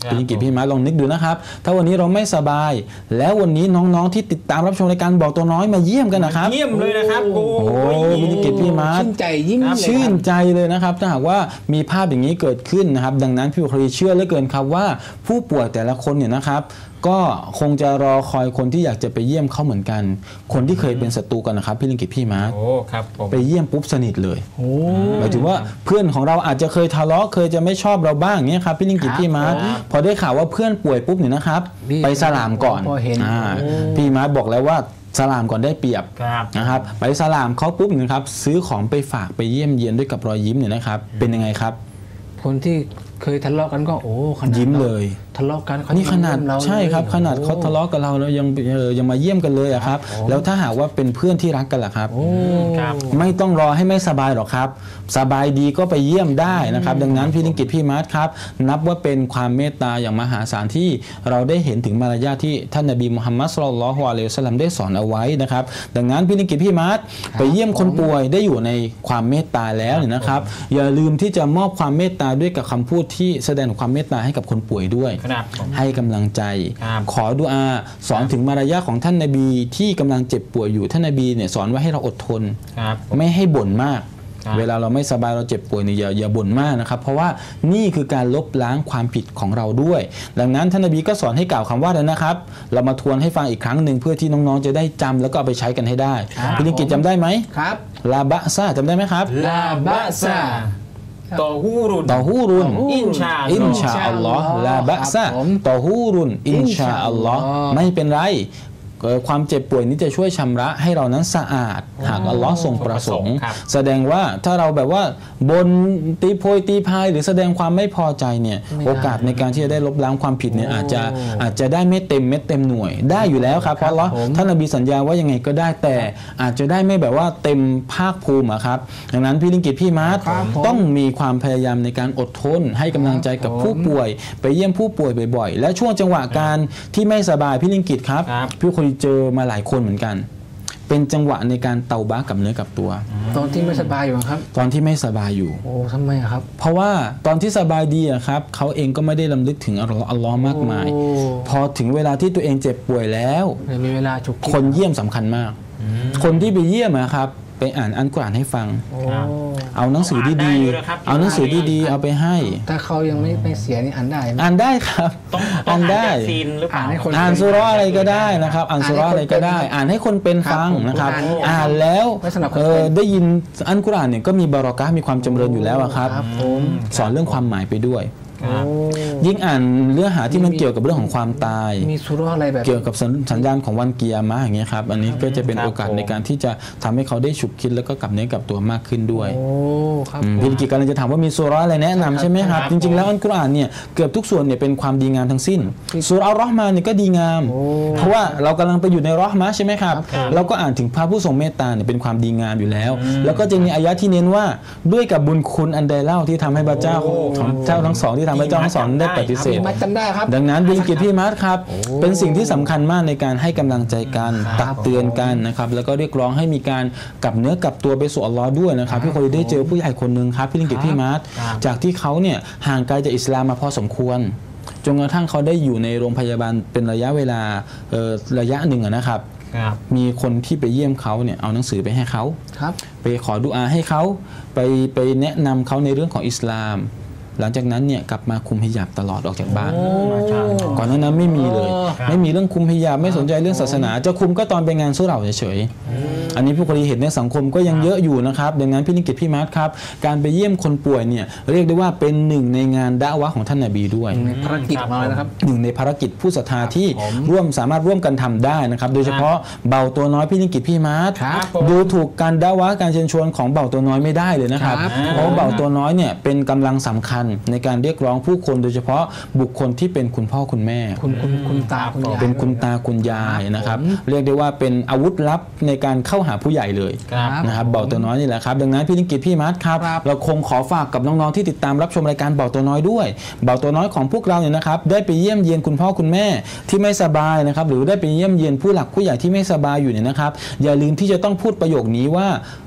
S3: พี่ลิงกิตพี่มาลองนึกดูนะครับถ้าวันนี้เราไม่สบายแล้ววันนี้น้องๆที่ติดตามรับชมรายการบอกตัวน้อยมาเยี่ยมกันนะครับ
S2: เยี่ยมเลยนะครับโอ้
S3: พี่ลิงกิตพี่มา
S1: ชื่นใจยิ้มเลย
S3: ชื่นใจเลยนะครับถ้าหากว่ามีภาพอย่างนี้เกิดขึ้นนะครับดังนั้นพี่บุคลีเชื่อเหลือเกินครับว่าผู้ป่วยแต่ละคนเนี่ยนะครับก็คงจะรอคอยคนที่อยากจะไปเยี่ยมเขาเหมือนกันคนที่เคยเป็นศัตรูกันนะครับพี่ลิงกิตพี่มาร์คไปเยี่ยมปุ๊บสนิทเลยหมายถึงว่าเพื่อนของเราอาจจะเคยทะเลาะเคยจะไม่ชอบเราบ้างเนี่ยครับพี่ลิงกิตพี่มาร์คพอได้ข่าวว่าเพื่อนป่วยปุ๊บเนี่ยนะครับไปสลามก่อนพี่มาร์คบอกแล้วว่าสลามก่อนได้เปรียบนะครับไปสลามเขาปุ๊บนะครับซื้อของไปฝากไปเยี่ยมเยียนด้วยกับรอยยิ้มเนี่ยนะครับเป็นยังไงครับ
S1: คนที่เคยทะเลาะกันก็โอ้ขนาด
S3: ยิ้มเลย
S1: ทะเลาะกัน
S3: นี่ขนาดใช่ครับขนาดเขาทะเลาะกับเราแล้วยังยังมาเยี่ยมกันเลยอะครับแล้วถ้าหากว่าเป็นเพื่อนที่รักกันล่ะครับไม่ต้องรอให้ไม่สบายหรอกครับสบายดีก็ไปเยี่ยมได้นะครับดังนั้นพี่ลิงกิตพี่มาร์ทครับนับว่าเป็นความเมตตาอย่างมหาศาลที่เราได้เห็นถึงมารยาทที่ท่านนบีมุฮัมมัดศ็อลลัลลอฮุอะลัยฮิวะซัลลัมได้สอนเอาไว้นะครับดังนั้นพี่ลิงกิตพี่มาร์ทไปเยี่ยมคนป่วยได้อยู่ในความเมตตาแล้วเนี่ยนะครับอย่าลืมที่จะมอบความเมตตาด้วยกับคำพูดที่แสดงความเมตตาให้กับคนป่วยด้วยให้กำลังใจขอดุอาสอนถึงมารยาทของท่านนบีที่กำลังเจ็บป่วยอยู่ท่านนบีเนี่ยสอนว่าให้เราอดทนไม่ให้บ่นมากเวลาเราไม่สบายเราเจ็บป่วยเนี่ยอย่าอย่าบ่นมากนะครับเพราะว่านี่คือการลบล้างความผิดของเราด้วยดังนั้นท่านนบีก็สอนให้กล่าวคำว่าอะไรนะครับเรามาทวนให้ฟังอีกครั้งหนึ่งเพื่อที่น้องๆจะได้จำแล้วก็เอาไปใช้กันให้ได้พี่ลิงกิตจำได้ไหม
S1: ครับ
S3: ลาบะซาจำได้ไหมครับ
S1: ลาบะซา
S2: ต่อฮูรุน
S3: ต่อฮูรุน
S2: อินชา
S3: อินชาอัลลอฮ์ลาบะซาต่อฮูรุนอินชาอัลลอฮ์ไม่เป็นไรความเจ็บป่วยนี้จะช่วยชำระให้เรานั้นสะอาดหากอัลลอฮ์ทรงประสงค์แสดงว่าถ้าเราแบบว่าบนตีโพยตีพายหรือแสดงความไม่พอใจเนี่ยโอกาสในการที่จะได้ลบล้างความผิดเนี่ยอาจจะอาจจะได้ไม่เต็มเม็ดเต็มหน่วยได้อยู่แล้วครับเพราะอัลลอฮ์ท่านนบีสัญญาว่ายังไงก็ได้แต่อาจจะได้ไม่แบบว่าเต็มภาคภูมิครับดังนั้นพี่ลิงกิตพี่มาร์ทต้องมีความพยายามในการอดทนให้กำลังใจกับผู้ป่วยไปเยี่ยมผู้ป่วยบ่อยๆและช่วงจังหวะการที่ไม่สบายพี่ลิงกิตครับพี่คนเจอมาหลายคนเหมือนกันเป็นจังหวะในการเตาบ้ากับเนื้อกับตัว
S1: ตอนที่ไม่สบายอยู่ครับ
S3: ตอนที่ไม่สบายอยู่
S1: โอ้ทำไมครับ
S3: เพราะว่าตอนที่สบายดีอะครับเขาเองก็ไม่ได้รำลึกถึงอัลลอฮ์มากมายพอถึงเวลาที่ตัวเองเจ็บป่วยแล้ว
S1: มีเวลาฉุก
S3: คนเยี่ยมสำคัญมากคนที่ไปเยี่ยมนะครับไปอ่านอัลกุรอานให้ฟังเอาหนังสือดีๆเอาหนังสือดีๆเอาไปให้
S1: ถ้าเขายังไม่ไปเสียนี่อ่านได้
S3: อ่านได้ครับอ่านได้
S1: อ่านให้คน
S3: อ่านสุเราะห์อะไรก็ได้นะครับอ่านสุเราะห์อะไรก็ได้อ่านให้คนเป็นฟังนะครับอ่านแล้วได้ยินอัลกุรอานเนี่ยก็มีบารอกะห์มีความจำเริญอยู่แล้วครับสอนเรื่องความหมายไปด้วยยิ่งอ่านเรื่องหาที่มันเกี่ยวกับเรื่องของความตาย
S1: มีสุเราะห์อะไรแบบ
S3: เกี่ยวกับสัญญาณของวันกิยามะห์อย่างเงี้ยครับอันนี้ก็จะเป็นโอกาสในการที่จะทำให้เขาได้ฉุกคิดแล้วก็กลับเนื้อกลับตัวมากขึ้นด้วยพี่ลิงกิตกำลังจะถามว่ามีสุเราะห์อะไรแนะนำใช่ไหมครับจริงๆแล้วอัลกุรอานเนี่ยเกือบทุกส่วนเนี่ยเป็นความดีงามทั้งสิ้นสุเราะห์อัลเราะห์มานเนี่ยก็ดีงามเพราะว่าเรากำลังไปอยู่ในเราะห์มะห์ใช่ไหมครับเราก็อ่านถึงพระผู้ทรงเมตตาเนี่ยเป็นความดีงามอยู่แล้วแล้วก็จะมีอายะห์ที่เน้นว่าด้วยกับบุญคุณอันใดเล่าที่ทำให้พระเจ้าของเจ้าทั้งสองที่ทำให้เจ้าสอนได้ปฏิเสธดังนั้นบิลกิตพี่มาร์ทครับเป็นสิ่งที่สำคัญมากในการให้กำลังใจกันตักเตือนกันนะครับแล้วก็เรียกร้องให้มีการกลับเนื้อกลับตัวไปสู่อัลลอฮ์ด้วยนะครับพี่คนได้เจอผู้ใหญ่คนหนึ่งครับพี่ลิงกิตพี่มาร์ทจากที่เขาเนี่ยห่างไกลจากอิสลามมาพอสมควรจนกระทั่งเขาได้อยู่ในโรงพยาบาลเป็นระยะเวลาระยะหนึ่งนะครับมีคนที่ไปเยี่ยมเขาเนี่ยเอาหนังสือไปให้เขาไปขอดุอาให้เขาไปไปแนะนำเขาในเรื่องของอิสลามหลังจากนั้นเนี่ยกลับมาคุมฮิญาบตลอดออกจากบ้านก่อนหน้านั้นไม่มีเลยไม่มีเรื่องคุมฮิญาบไม่สนใจเรื่องศาสนาจะคุมก็ตอนไปงานสุเราะห์เฉยๆอันนี้ผู้คนเห็นในสังคมก็ยังเยอะอยู่นะครับดังนั้นพี่ลิงกิตพี่มาร์ทครับการไปเยี่ยมคนป่วยเนี่ยเรียกได้ว่าเป็นหนึ่งในงานดะอวะห์ของท่านนบีด้วย
S1: ภารกิจของเรานะครับ
S3: หนึ่งในภารกิจผู้ศรัทธาที่ร่วมสามารถร่วมกันทำได้นะครับโดยเฉพาะเบาตัวน้อยพี่ลิงกิตพี่มาร์ทดูถูกการดะอวะห์การเชิญชวนของเบาตัวน้อยไม่ได้เลยนะครับเพราะเบาตัวน้อยเนี่ยเป็นกำลังสำคัญในการเรียกร้องผู้คนโดยเฉพาะบุคคลที่เป็นคุณพ่อคุณแม่
S1: คุณคุณคุณตาคุณยาย
S3: เป็นคุณตาคุณยายนะครับเรียกได้ว่าเป็นอาวุธลับในการเข้าหาผู้ใหญ่เลยนะครับเบาตัวน้อยนี่แหละครับดังนั้นพี่ลิงกิตพี่มาร์ทครับเราคงขอฝากกับน้องๆที่ติดตามรับชมรายการเบาตัวน้อยด้วยเบาตัวน้อยของพวกเราเนี่ยนะครับได้ไปเยี่ยมเยียนคุณพ่อคุณแม่ที่ไม่สบายนะครับหรือได้ไปเยี่ยมเยียนผู้หลักผู้ใหญ่ที่ไม่สบายอยู่เนี่ยนะครับอย่าลืมที่จะต้องพูดประโยคนี้ว่า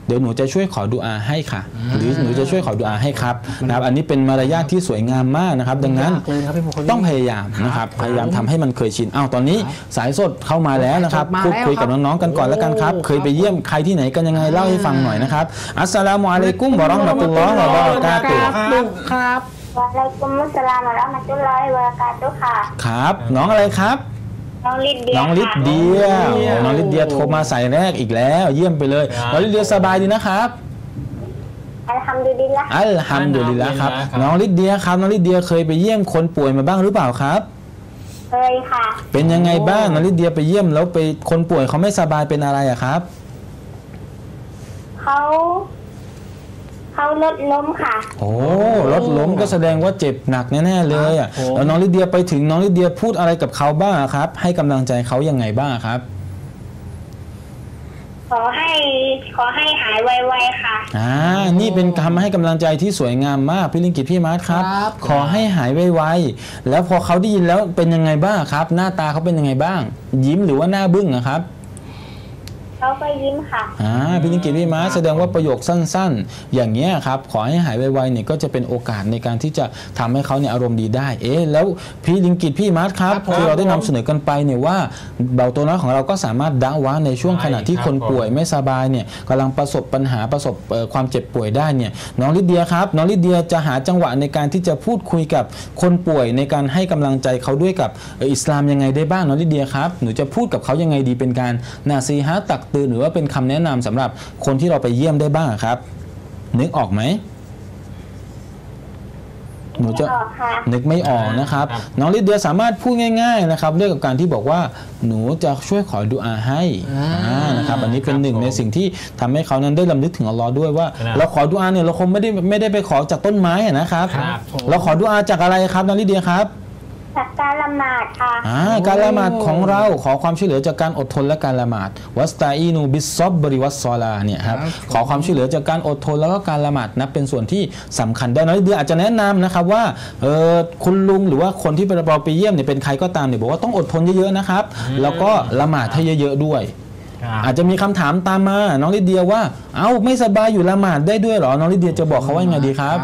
S3: เดี๋ยวหนูจะช่วยขอดุอาให้ค่ะหรือหนูจะช่วยขอดุอาให้ครับนะครับอันนี้เป็นมารยาทที่สวยงามมากนะครับดังนั้นต้องพยายามนะครับพยายามทำให้มันเคยชินอ้าวตอนนี้สายสดเข้ามาแล้วนะครับพูดคุยกับน้องๆกันก่อนแล้วกันครับเคยไปเยี่ยมใครที่ไหนกันยังไงเล่าให้ฟังหน่อยนะครับอัสสลามุอะลัยกุมวะเราะห์มะตุลลอฮ์วะบะเราะกาตุฮ์
S1: ครับ
S4: วะอะลัยกุมุสสลามวะเราะห์มะตุลลอฮิวะบะเราะกาตุฮ์ค่ะ
S3: ครับน้องอะไรครับ
S4: น้องลิดเดีย
S3: น้องลิดเดียน้องลิดเดียโทรมาสายแรกอีกแล้วเยี่ยมไปเลยน้องลิดเดียสบายดีนะครับ
S4: อัลฮัมดุลิลละห์
S3: อัลฮัมดุลิลละห์ครับน้องลิดเดียครับน้องลิดเดียเคยไปเยี่ยมคนป่วยมาบ้างหรือเปล่าครับ
S4: เคยค่ะ
S3: เป็นยังไงบ้างน้องลิดเดียไปเยี่ยมแล้วไปคนป่วยเขาไม่สบายเป็นอะไรอะครับ
S4: เขาเขารถล้มค่ะ
S3: โอ้รถล้มก็แสดงว่าเจ็บหนักแน่ๆเลยอ่ะแล้วน้องลิเดียไปถึงน้องลิเดียพูดอะไรกับเขาบ้างครับให้กำลังใจเขายังไงบ้างครับ
S4: ขอให้ขอให้หายไวๆค่ะ
S3: อ่านี่เป็นคำให้กำลังใจที่สวยงามมากพี่ลิงกิตพี่มาร์ทครับขอให้หายไวๆแล้วพอเขาได้ยินแล้วเป็นยังไงบ้างครับหน้าตาเขาเป็นยังไงบ้างยิ้มหรือว่าหน้าบึ้งนะครับ
S4: เขาก็ยิ้มค่ะ
S3: อ่าพี่ลิงกิตพี่มาร์ทแสดงว่าประโยคสั้นๆอย่างเงี้ยครับขอให้หายไวๆเนี่ยก็จะเป็นโอกาสในการที่จะทำให้เขาเนี่ยอารมณ์ดีได้เอ๊ะแล้วพี่ลิงกิตพี่มาร์ทครับที่เราได้นำเสนอกันไปเนี่ยว่าเบาตัวน้อยของเราก็สามารถดะวะในช่วงขณะที่คนป่วยไม่สบายเนี่ยกำลังประสบปัญหาประสบความเจ็บป่วยได้เนี่ยน้องลิเดียครับน้องลิเดียจะหาจังหวะในการที่จะพูดคุยกับคนป่วยในการให้กำลังใจเขาด้วยกับอิสลามยังไงได้บ้างน้องลิเดียครับหนูจะพูดกับเขายังไงดีเป็นการนาซีฮะตักเตือนหรือว่าเป็นคำแนะนำสำหรับคนที่เราไปเยี่ยมได้บ้างครับนึกออกไหมหนูจะนึกไม่ออกนะครับน้องลิเดียสามารถพูดง่ายๆนะครับเรื่องกับการที่บอกว่าหนูจะช่วยขอดุอาให้นะครับอันนี้เป็นหนึ่งในสิ่งที่ทำให้เขานั้นได้รำลึกถึงอัลลอฮ์ด้วยว่าเราขอดุอาเนี่ยเราคงไม่ได้ไม่ได้ไปขอจากต้นไม้นะครับเราขอดุอาจากอะไรครับน้องลิเดียครับ
S4: จากการละหมาดค่ะ
S3: อ่าการละหมาดของเราขอความช่วยเหลือจากการอดทนและการละหมาดวัสตาอีนูบิสซอบบริวัสซอลาเนี่ยครับขอความช่วยเหลือจากการอดทนแล้วก็การละหมาดนับเป็นส่วนที่สำคัญได้น้อยเดียวอาจจะแนะนำนะครับว่าเออคุณลุงหรือว่าคนที่เราไปเยี่ยมเนี่ยเป็นใครก็ตามเนี่ยบอกว่าต้องอดทนเยอะๆนะครับแล้วก็ละหมาดให้เยอะๆด้วยอาจจะมีคำถามตามมาน้องลิเดียว่าเอ้าไม่สบายอยู่ละหมาดได้ด้วยหรอน้องลิเดียจะบอกเขาว่ายังไงดีครับ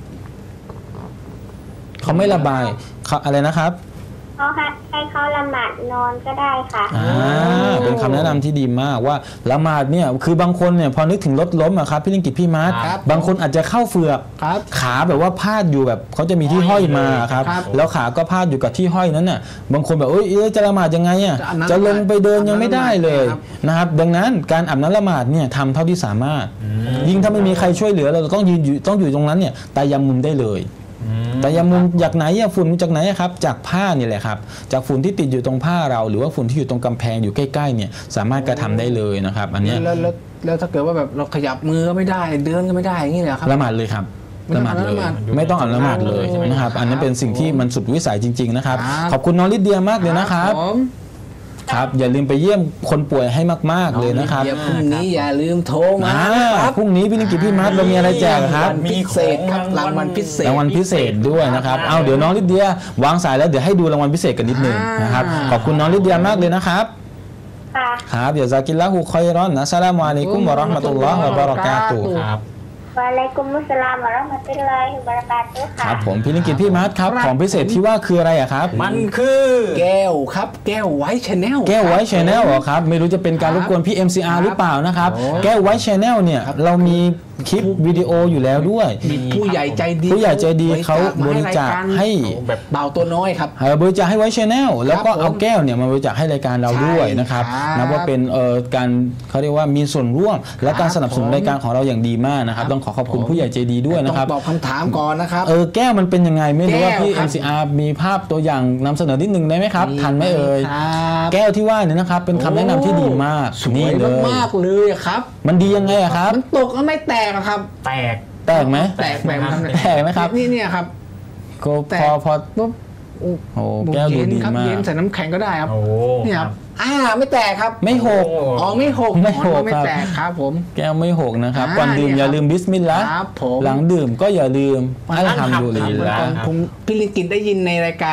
S3: เขาไม่ระบายอะไรนะครับ
S4: เขาให้เขาละหมาดนอนก็ได้ค่ะ
S3: อ่าเป็นคำแนะนำที่ดีมากว่าละหมาดเนี่ยคือบางคนเนี่ยพอนึกถึงรถล้มอะครับพี่ลิงกิตพี่มาร์ทบางคนอาจจะเข้าเฟือกขาแบบว่าพาดอยู่แบบเขาจะมีที่ห้อยมาครับแล้วขาก็พาดอยู่กับที่ห้อยนั้นน่ะบางคนแบบเอ้ยจะละหมาดยังไงอะจะลงไปเดินยังไม่ได้เลยนะครับดังนั้นการอาบน้ำละหมาดเนี่ยทำเท่าที่สามารถยิ่งถ้าไม่มีใครช่วยเหลือเราต้องยืนอยู่ต้องอยู่ตรงนั้นเนี่ยตายัมมุมได้เลยแต่ยามุมจากไหนอะฝุ่นจากไหนครับจากผ้านี่แหละครับจากฝุ่นที่ติดอยู่ตรงผ้าเราหรือว่าฝุ่นที่อยู่ตรงกำแพงอยู่ใกล้ๆเนี่ยสามารถกระทำได้เลยนะครับอันนี้
S1: แล้วแล้วถ้าเกิดว่าแบบเราขยับมือก็ไม่ได้เดินก็ไม่ได้อย่างนี้เลยครับ
S3: ละหมาดเลยครับละหมาดเลยไม่ต้องอ่านละหมาดเลยนะครับอันนั้นเป็นสิ่งที่มันสุดวิสัยจริงๆนะครับขอบคุณน้องลิเดียมากเลยนะครับครับอย่าลืมไปเยี่ยมคนป่วยให้มากๆเลยนะครับ
S1: พรุ่งนี้อย่าลืมโทรมา
S3: พรุ่งนี้พี่ลิงกิตพี่มาร์ทเรามีอะไรแจกครับ
S1: มีพิเศษครับรางวัลพิเศษ
S3: รางวัลพิเศษด้วยนะครับเอาเดี๋ยวน้องลิเดียวางสายแล้วเดี๋ยวให้ดูรางวัลพิเศษกันนิดนึงนะครับขอบคุณน้องลิเดียมากเลยนะครับครับอย่าซากิลละฮูคอยรอนนะอัสสลามุอะลัยกุมวะเราะห์มะตุลลอฮ์วะบะเราะกาตุฮ์ครับ
S4: วะอะลัยกุมุสสลามวะเราะห์มะตุลลอฮิวะบะเราะกาตุฮ์
S3: ครับผมพี่ลิงกิตพี่มาร์ทครับของพิเศษที่ว่าคืออะไรอะครับ
S1: มันคือแก้วครับแก้วไวท์ชาแนล
S3: แก้วไวท์ชาแนลเหรอครับไม่รู้จะเป็นการรบกวนพี่ เอ็ม ซี อาร์ หรือเปล่านะครับแก้วไวท์ชาแนลเนี่ยเรามีคลิปวิดีโออยู่แล้วด้วย
S1: ผู้ใหญ่ใจดี
S3: ผู้ใหญ่ใจดีเขาบริจาคให้
S1: แบบเบาตัวน้อยครับ
S3: บริจาคให้ไวท์ชาแนลแล้วก็เอาแก้วเนี่ยมาบริจาคให้รายการเราด้วยนะครับนับว่าเป็นเอ่อการเขาเรียกว่ามีส่วนร่วมและการสนับสนุนรายการของเราอย่างดีมากนะครับต้องขอขอบคุณผู้ใหญ่ใจดีด้วยนะครับ
S1: ตอบคำถามก่อนนะครับ
S3: เออแก้วมันเป็นยังไงไม่รู้ว่าพี่ เอ็ม ซี อาร์ มีภาพตัวอย่างนำเสนอนิดนึงได้ไหมครับทันไหมเอ่ยแก้วที่ว่าเนี่ยนะครับเป็นคำแนะนำที่ดีมาก
S1: นี่เลยมากเลยครับ
S3: มันดียังไงอะครับ
S1: มันตกแล้วไม่แตกครับ
S2: แตก
S3: แตกไหม
S1: แตกแบบ
S3: แตกไหมครับ
S1: นี่เนี่ยครับ
S3: ก็พอพอปุ๊บโอ้โหแก้วดูดีมาก
S1: เย็นใส่น้ำแข็งก็ได้ครับนี่ครับอ่าไม่แตกครับ
S3: ไม่หก
S1: อ๋อไม่หก
S3: ไม่หก
S1: ไม่แตกครับผม
S3: แก้วไม่หกนะครับก่อนดื่มอย่าลืมบิสมิลลาห์หลังดื่มก็อย่าลืมอัลฮัมดุลิลลาห์
S1: ผมพี่ลิงกิตได้ยินในรายการ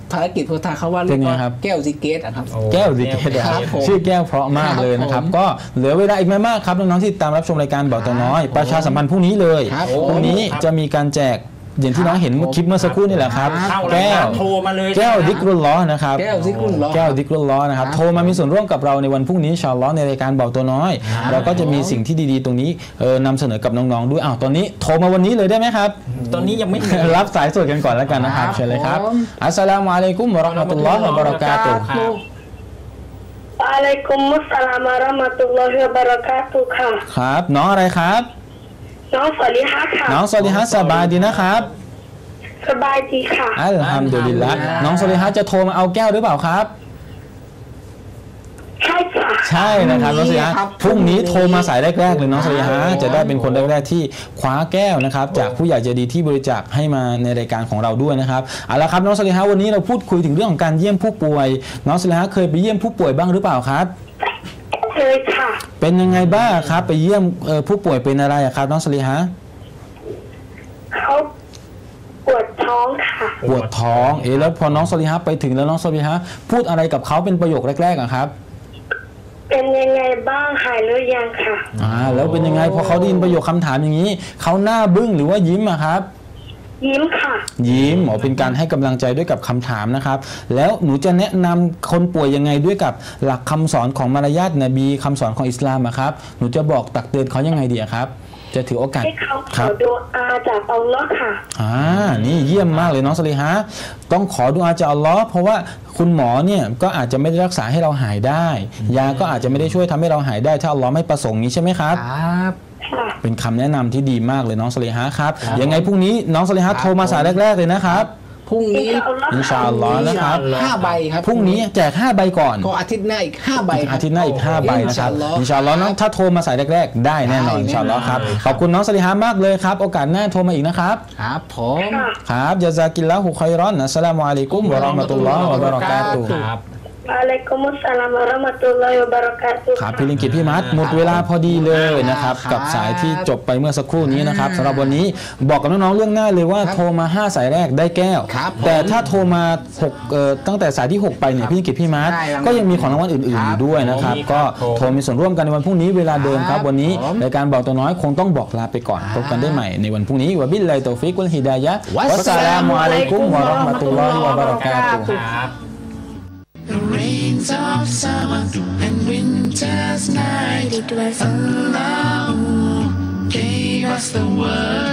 S1: ภารกิจโพธาเขาว่าเรียกว่าแก้วซิเกตอะครับ
S3: แก้วซิเกตชื่อแก้วเพราะมากเลยนะครับก็เหลือเวลาอีกไม่มากครับน้องๆที่ตามรับชมรายการบอกตัวน้อยประชาสัมพันธ์พรุ่งนี้เลยพรุ่งนี้จะมีการแจกอย่างที่น้องเห็นคลิปเมื่อสักครู่นี่แหละครับแก้ว
S2: โทรมาเลย
S3: แก้วดิกรุลล้อนะครับ
S1: แก้วดิกรุลล้อ
S3: แก้วดิกรุลล้อนะครับโทรมามีส่วนร่วมกับเราในวันพรุ่งนี้อินชาอัลเลาะห์ในรายการบอกตัวน้อยเราก็จะมีสิ่งที่ดีๆตรงนี้เออนำเสนอกับน้องๆด้วยอ้าวตอนนี้โทรมาวันนี้เลยได้ไหมครับ
S2: ตอนนี้ยังไม่
S3: รับสายสดกันก่อนแล้วกันนะครับเชิญเลยครับอัสสลามุอะลัยกุมวะเราะห์มะตุลลอฮ์วะบะเราะกาตุฮ์
S4: วะอะลัยกุมุสสลามวะเราะห์มะตุลลอฮิวะบะเราะกาตุฮ์ค่ะ
S3: ครับน้องอะไรครับ
S4: น้องซอลิฮะค่ะ
S3: น้องซอลิฮะสบายดีนะครับ
S4: สบายดีค่ะ
S3: อัลฮัมดุลิลละห์น้องซอลิฮะจะโทรมาเอาแก้วหรือเปล่าครับ
S4: ใช่ค่ะ
S3: ใช่นะครับน้องซอลิฮะพรุ่งนี้โทรมาสายแรกๆเลยน้องซอลิฮะจะได้เป็นคนแรกๆที่คว้าแก้วนะครับจากผู้ใหญ่ใจดีที่บริจาคให้มาในรายการของเราด้วยนะครับเอาละครับน้องซอลิฮะวันนี้เราพูดคุยถึงเรื่องของการเยี่ยมผู้ป่วยน้องซอลิฮะเคยไปเยี่ยมผู้ป่วยบ้างหรือเปล่าครับ
S4: เคยค่ะ
S3: เป็นยังไงบ้างครับไปเยี่ยมผู้ป่วยเป็นอะไรครับน้องซอลิฮะ
S4: เขาปวดท้องค่ะ
S3: ปวดท้องเอ๋แล้วพอน้องซอลิฮะไปถึงแล้วน้องซอลิฮะพูดอะไรกับเขาเป็นประโยคแรกๆอะครับ
S4: เป็นยังไงบ้างหายหรือยังค่ะ
S3: อ่าแล้วเป็นยังไงพอเขาได้ยินประโยคคำถามอย่างนี้เขาหน้าบึ้งหรือว่ายิ้มอะครับ
S4: ยิ้มค่ะ
S3: ยิ้มหมอเป็นการให้กำลังใจด้วยกับคำถามนะครับแล้วหนูจะแนะนำคนป่วยยังไงด้วยกับหลักคำสอนของมารยาทนบีคำสอนของอิสลามอะครับหนูจะบอกตักเตือนเขายังไงดีครับจะถือโอกาส
S4: ให้เขาขอดุอาจากอัลลอฮ์ค่ะ
S3: อ่านี่เยี่ยมมากเลยน้องซอลิฮะต้องขอดุอาจากอัลลอฮ์เพราะว่าคุณหมอเนี่ยก็อาจจะไม่ได้รักษาให้เราหายได้ยาก็อาจจะไม่ได้ช่วยทำให้เราหายได้ถ้าอัลลอฮ์ไม่ประสงค์นี้ใช่ไหมครับ
S1: ครับ
S3: เป็นคำแนะนำที่ดีมากเลยน้องซอลิฮะครับยังไงพรุ่งนี้น้องซอลิฮะโทรมาสายแรกๆเลยนะครับ
S1: พรุ่งนี้
S3: อินชาอัลลอฮ์นะครับ
S1: ห้าใบครับ
S3: พรุ่งนี้แจกห้าใบก่อน
S1: ก็อาทิตย์หน้าอีกห้าใบ
S3: อาทิตย์หน้าอีกห้าใบนะครับอินชาอัลลอฮ์ถ้าโทรมาสายแรกๆได้แน่นอนอินชาอัลลอฮ์ครับขอบคุณน้องซอลิฮะมากเลยครับโอกาสหน้าโทรมาอีกนะครับ
S1: ครับผม
S3: ครับญะซากิลลาฮุค็อยรอนอัสสลามุอะลัยกุมวะเราะห์มะตุลลอฮ์วะบะเราะกาตุฮ์
S4: วะอะลัยกุมุสสลามวะเราะห์มะตุลลอฮิวะบะเราะกาตุฮ์
S3: ครับพี่ลิงกิตพี่มัดหมดเวลาพอดีเลยนะครับกับสายที่จบไปเมื่อสักครู่นี้นะครับสำหรับวันนี้บอกกับน้องๆเรื่องหน้าเลยว่าโทรมาห้าสายแรกได้แก้วแต่ถ้าโทรมาหกเอ่อตั้งแต่สายที่หกไปเนี่ยพี่ลิงกิตพี่มัดก็ยังมีของรางวัลอื่นๆอยู่ด้วยนะครับก็โทรมีส่วนร่วมกันในวันพรุ่งนี้เวลาเดิมครับวันนี้รายการบอกตัวน้อยคงต้องบอกลาไปก่อนพบกันได้ใหม่ในวันพรุ่งนี้วะบิลลาฮิตอฟิกวัลฮิดายะฮ์วัสสลามุอะลัยกุมวะเราะห์มะตุลลอฮิวะบะเราะกาตุฮ์
S5: The rains of summer and winter's night. It was Allah who gave us the word.